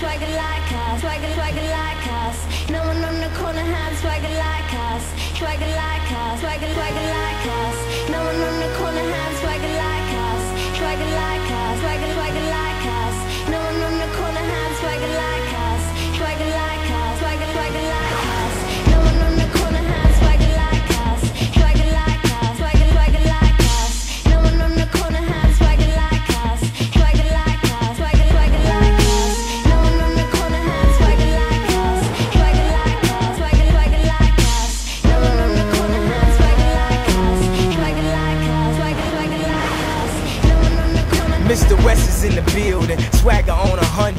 swagger like us, swagger like us. No one on the corner has swagger like us, swagger like us, swagger like us. No one on the corner has swagger like us, swagger like us, swagger like us. No one on the corner has swagger like us, swagger like us, swagger like us. No one on the corner has swagger like us, swagger like us, swagger like us. No one on the corner has swagger like us, swagger like us, swagger like us. No one on the corner has swagger like us, swagger like us, swagger like us. No one on the corner has swagger like us, swagger like us, swagger like us. No one on the corner. Mr. West is in the building, swagger on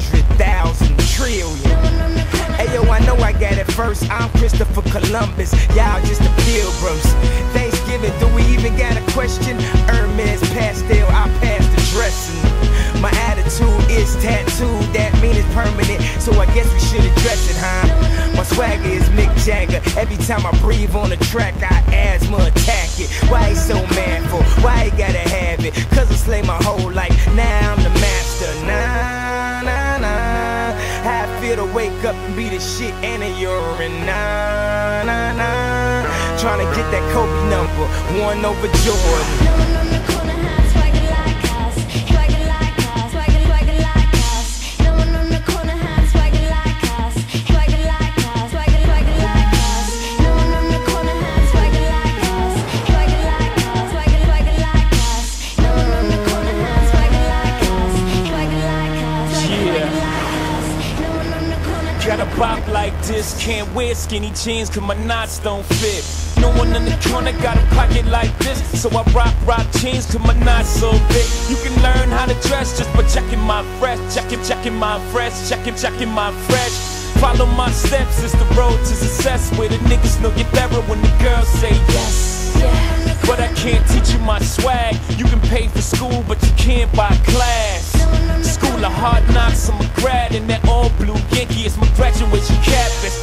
100,000 trillion. Hey yo, I know I got it first. I'm Christopher Columbus, y'all just the pilgrims. Thanksgiving, do we even got a question? Hermes pastel, I pass the dressing. My attitude is tattooed, that mean it's permanent, so I guess we should address it, huh? My swagger is Mick Jagger. Every time I breathe on the track, I asthma attack it. Why he so manful? Why he gotta have it? Cause I slay my whole life, now I'm the master. Nah, nah, nah. How I feel to wake up and be the shit and a urine. Nah, nah, nah. Tryna get that Kobe number, 1 over Jordan. No one on the corner has swagger like us, swagger like us, swagger like us. No one on the corner has swagger like us, swagger like us, swagger like us. No one on the corner has swagger like us, swagger like us, swagger like us. No one on the corner has swagger like us, swagger like us, swagger like us. No one on the corner. Got a bop like this, can't wear skinny jeans cause my knots don't fit. No one in the corner got a pocket like this, so I rock jeans cause my knots so big. You can learn how to dress just by checking my fresh, checking my fresh, checking my fresh. Follow my steps, it's the road to success, where the niggas know you're better when the girls say yes. But I can't teach you my swag. You can pay for school, but you can't buy class. School of hard knocks, I'm a grad in that all blue Yankee. It's my graduation cap, it's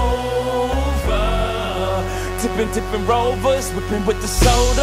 over. Tipping rovers, whipping with the soda.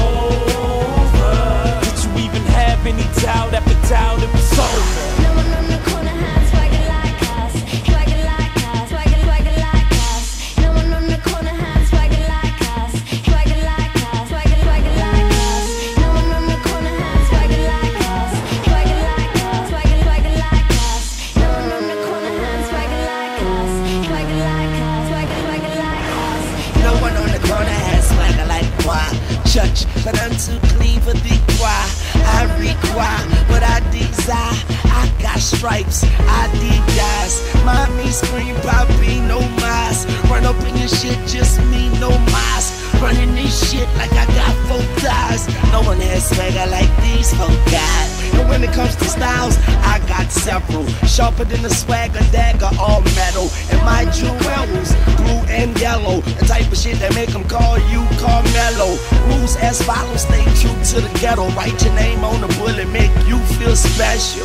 Over. Did you even have any doubt after doubt it was over? No one on the corner has swagger like us, swagger like us, swagger like us. No one on the corner has swagger like us, swagger like us, swagger like us. No one on the corner has swagger like us, swagger like us, swagger like us. No one on the corner has swagger like us, swagger like us, swagger like us. No one on the corner has swagger like moi. Church, but I'm too clean for the choir. I require what I desire. I got stripes, I dig guys. Mommy scream, Poppy, no mas. Run up in your shit, just me, no mas. Running this shit like I got 4 thighs. No one has swagger like these 4 guys. And when it comes to styles, I got several. Sharper than a swagger dagger, all metal. And my jewels, blue and yellow. The type of shit that make them call you Carmelo. Rules as follows, stay true to the ghetto. Write your name on the bullet, make you feel special.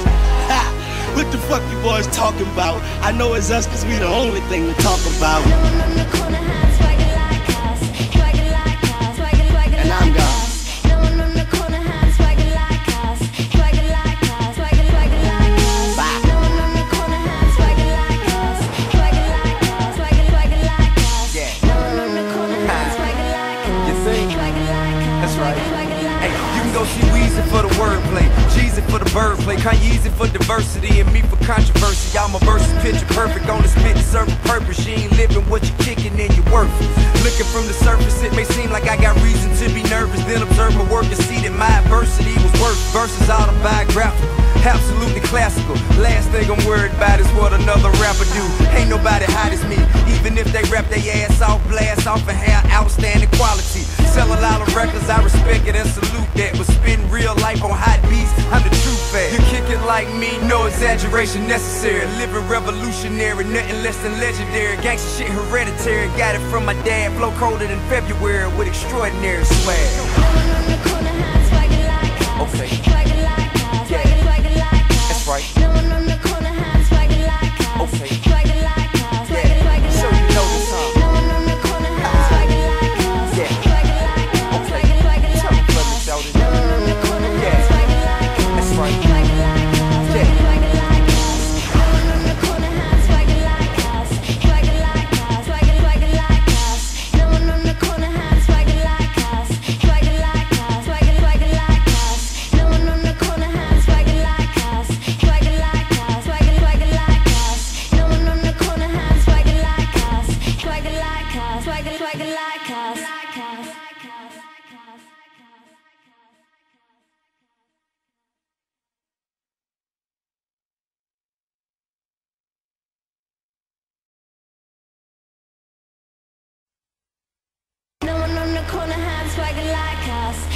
Ha! What the fuck you boys talking about? I know it's us cause we the only thing to talk about. No one on the corner has swagger like us, swagger like us, swagger And I'm like gone. us. No one on the corner has swagger like us, swagger like us, swagger like us. Bye. No one on the corner has swagger like us, swagger like us, swagger like us. Yeah. No one on the corner has swagger like us, You think? swagger like us. That's right. Swagger like Hey, us. you can go see Weezy for the wordplay, Jeezy for the birdplay, Kanyeezy for diversity, and me for controversy. Y'all my verses picture perfect on the spit, serve a purpose. You ain't living what you kicking, and you worthless. Looking from the surface, it may seem like I got reason to be nervous. Then observe my work and see that my adversity was worth. Verses autobiographical, absolutely classical. Last thing I'm worried about is what another rapper do. Ain't nobody hot as me, even if they rap their ass off, blast off and have outstanding quality. Sell a lot of records, I respect it and salute that. But spend real life on hot beats, I'm the true fan. You kick it like me, no exaggeration necessary. Living revolutionary, nothing less than legendary. Gangsta shit hereditary, got it from my dad. Flow colder than February with extraordinary swag. No one on the corner has swagger like us, Okay. swagger like us, Yeah. swagger like us. That's right. No one on the corner has swagger like us, Okay. swagger like us, Yeah. swagger So like you know us. this, huh? No one on the corner has swagger like us, Yeah. swagger like us, Okay. swagger Tell me, like brother, us. shout it. No one on the corner Yeah. has swagger like us, That's right. swagger like us, Yeah. swagger like us. No one on the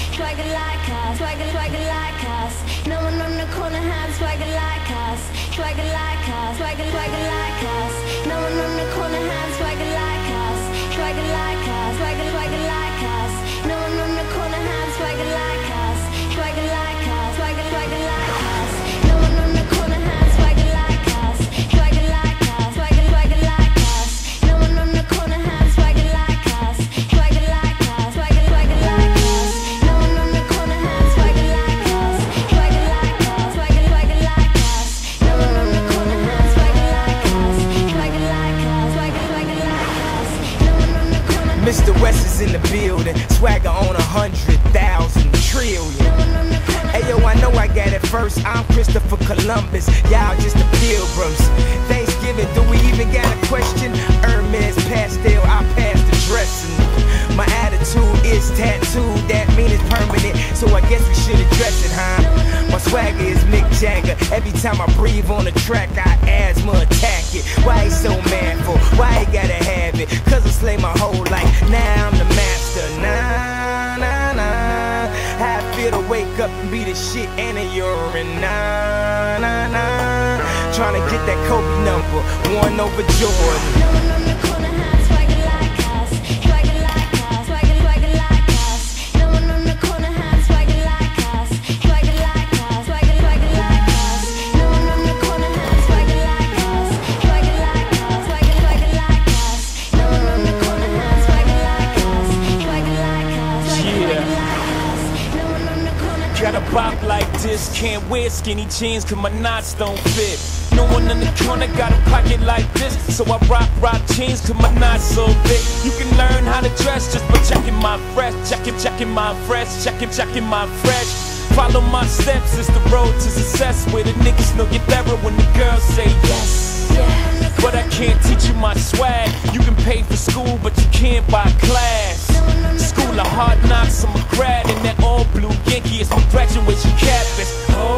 swagger like us, swagger like us. No one on the corner has swagger like us, swagger like us, swagger like us. No one on the corner has swagger like us, swagger like us, swagger like us. No one on the corner has swagger like us, swagger like us, swagger like us. No one on the corner has swagger like us, swagger like us, swagger like us. No one on the corner has swagger like us, swagger like us, swagger like us. No one on the corner has swagger like us, swagger like us, swagger like us. No one on the corner has swagger like us, swagger like us, swagger like us. No one on the corner. Mr. West is in the building, swagger on 100,000 trillion. Hey yo, I know I got it first. I'm Christopher Columbus, y'all just the pilgrims. Thanksgiving, do we even got a question? Hermes pastel, I pass the dressing. My attitude is tattooed, that mean it's permanent, so I guess we should address it, huh? My swagger is Mick Jagger. Every time I breathe on the track, I asthma attack it. Why he so manful? Why he gotta have it? Cause I slay my whole life, now I'm the master. Nah, nah, nah. How I feel to wake up and be the shit and a urine. Nah, nah, nah. Tryna get that Kobe number, 1 over Jordan. No one on the corner has swagger like us, swagger like us, swagger like us. No one on the corner has swagger like us, swagger like us, swagger like us. No one on the corner has swagger like us, swagger like us, swagger like us. No one on the corner has swagger like us, swagger like us, swagger like us. No one on the corner. Got a bop like this, can't wear skinny jeans cause my knots don't fit. No one in the corner got a pocket like this, so I rock jeans cause my knots so big. You can learn how to dress just by checking my fresh, checking my fresh, checking my fresh. Follow my steps, it's the road to success, where the niggas know you're thorough when the girls say yes. But I can't teach you my swag. You can pay for school, but you can't buy class. School of hard knocks, I'm a grad in that all blue Yankee. It's my graduation cap, it's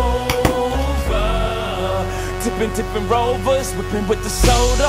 over. Dipping rovers, whipping with the soda.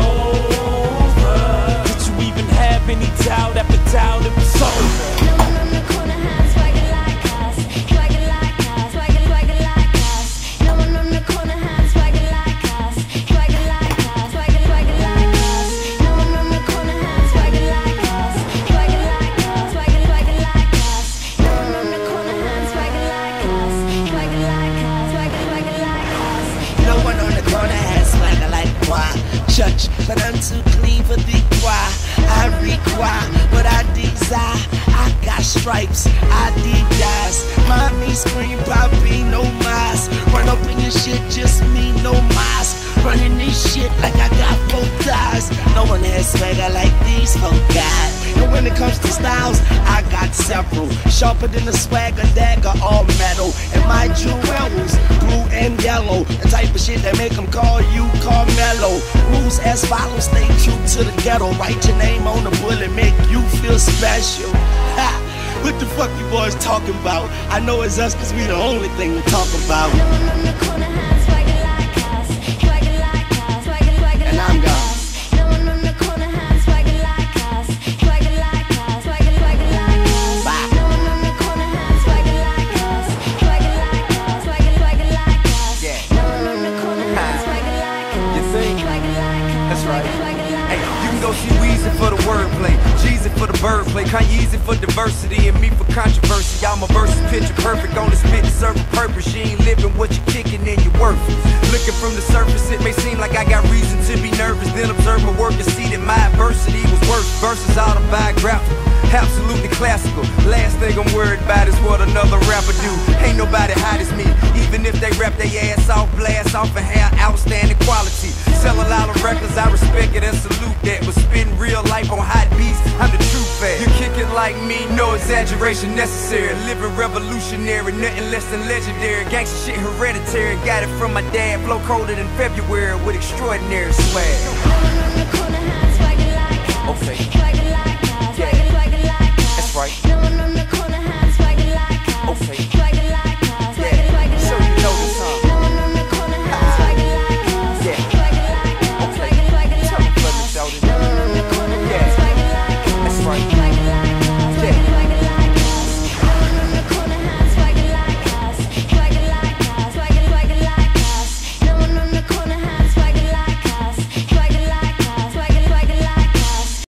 Over. Did you even have any doubt after doubt it was over? No one on the corner has swagger like us, swagger like us, swagger like us. No one on the corner has swagger like us, swagger like us, swagger like us. No one on the corner has swagger like us, swagger like us, swagger like us. No one on the corner has swagger like us, swagger like us, swagger like us. No one on the corner has swagger like moi. Church, but I'm too clean for the choir. I require what I desire. I got stripes, I Adidas. Mommy scream, Poppy, no mask. Run up in your shit, just me, no mask. Running this shit like I got 4 thighs. No one has swagger like these 4 guys. And when it comes to styles, I got several. Sharper than a swagger dagger, all metal. And my jewels, blue and yellow. The type of shit that make them call you Carmelo. Rules as follows, stay true to the ghetto. Write your name on the bullet, make you feel special. Ha! What the fuck you boys talking about? I know it's us cause we the only thing to talk about. No one on the corner has swagger like us, swagger like us, swagger And I'm like gone. us. No one on the corner has swagger like us, swagger like us, swagger like us. Bye. No one on the corner has swagger like us, swagger like us, swagger like us. Yeah. No one on the corner has swagger like us, You think? swagger like us. That's right. Swagger like Hey, us. you can go see Weezy for the wordplay, Jeezy for the birdplay, Kanyeezy for diversity, and me for controversy. Y'all my verses picture perfect on the spit, serve a purpose. You ain't living what you kicking, and you worthless. Looking from the surface, it may seem like I got reason to be nervous. Then observe my work and see that my adversity was worse. Verses autobiographical, absolutely classical. Last thing I'm worried about is what another rapper do. Ain't nobody hot as me, even if they rap their ass off, blast off and have outstanding quality. Sell a lot of records, I respect it and salute that. But spin real life on hot beats, I'm the true fan. You kick it like me, no exaggeration necessary. Living revolutionary, nothing less than legendary. Gangsta shit hereditary, got it from my dad. Flow colder than February with extraordinary swag. No one on the corner has swagger like us, Okay. swagger